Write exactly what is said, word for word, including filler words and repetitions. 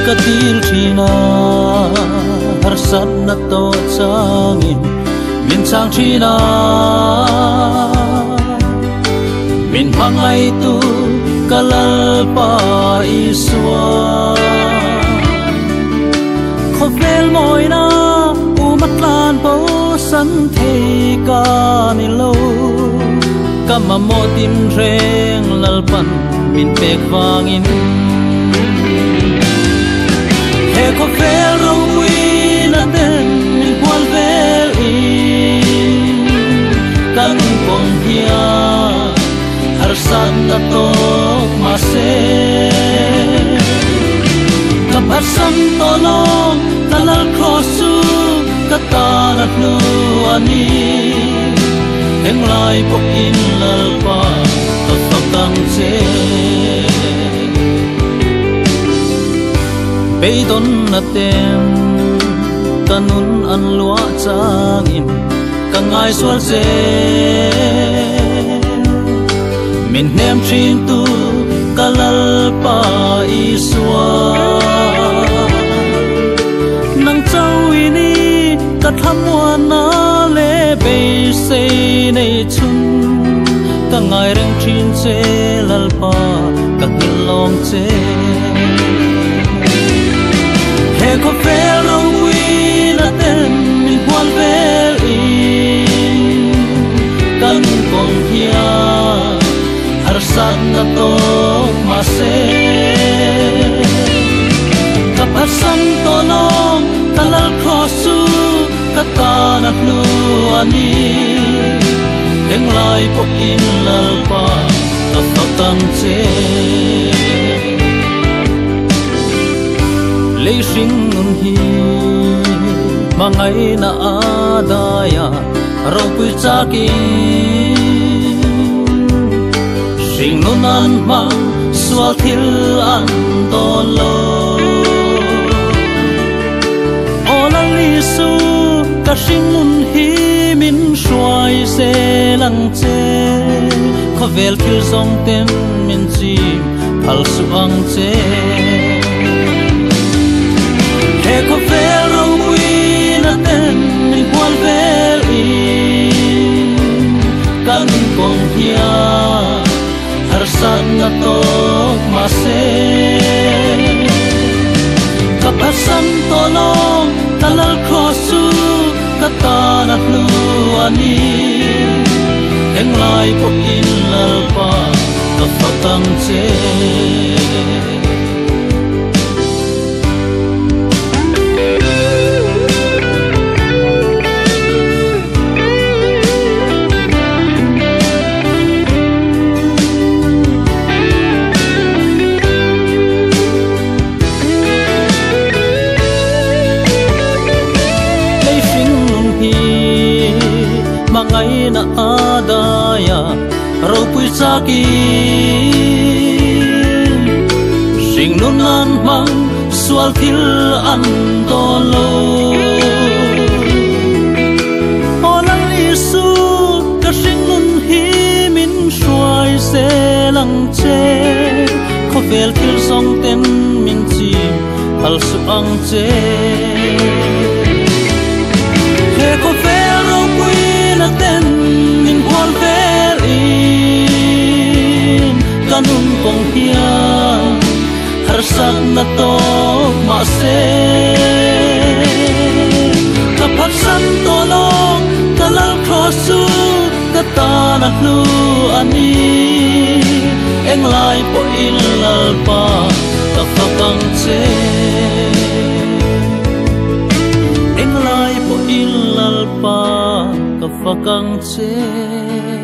katil china harsat na to changin min chang china min hangai tu kalal pa iswa khovel moina umatlan po san the ka ni lo kama mo tim reng lalpan min pek wangin he khovel roi na den min kwal vel in kan kong hia harsan na to mase kapasam to long kalal krosu katana nu ani heng lai pok in lalpa to fakang che beidon na tem kanun an lua changin kangai swal che min nem trin tu kalal pa iswa nang chau ini kathamwa na le be se nei chun kangai reng trin che lalpa kakilong che he ko fel wi na ten min kwal vel in kan kong hia harsan na to mase kapasan to long kalal krosu katana nu ani heng lai pok in lalpa kapatang che le sing nun hi mangai na adaya ro pui chaki sing nun an mang swal thil an to lo ola li su ka sing nun hi min shuai se lang che khovel thil song ten min chi phal su ang che he khovel ro wi na ten min kwal vel in kan kong hia harsan na to mase kapasan to long kalal krosu katana nu ani heng lai pok in lalpa kapatang che mangai na adaya ro pui chaki sing nun an mang swal thil an to lo olang li su ka sing nun hi min shuai se lang che khovel thil song ten min chi hal su ang che he khovel ro pui na ten min kwal vel in kanun kong hia harsan na to mase kapatsan to long kalal krosu katana nu ani eng lai po in lalpa kapakang che eng lai po in lalpa kapakang che